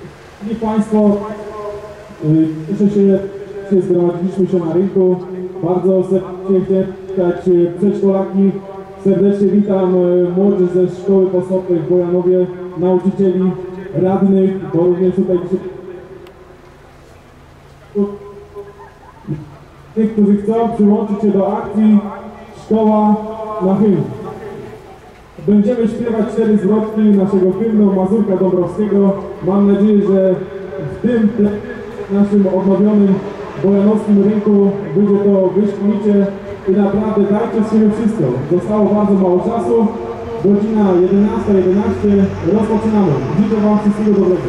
I Państwo, cieszę się, że zgromadziliśmy się na rynku. Bardzo serdecznie chcę witać przedszkolaki. Serdecznie witam młodzież ze szkoły podstawowej w Bojanowie, nauczycieli, radnych, bo również tutaj tych, którzy chcą przyłączyć się do akcji Szkoła na hymn. Będziemy śpiewać 4 zwrotki naszego hymnu Mazurka Dąbrowskiego. Mam nadzieję, że w tym naszym odnowionym bojanowskim rynku będzie to wyśmienicie i naprawdę dajcie z siebie wszystko. Zostało bardzo mało czasu. Godzina 11:11. Rozpoczynamy. Życzę Wam wszystkiego dobrego.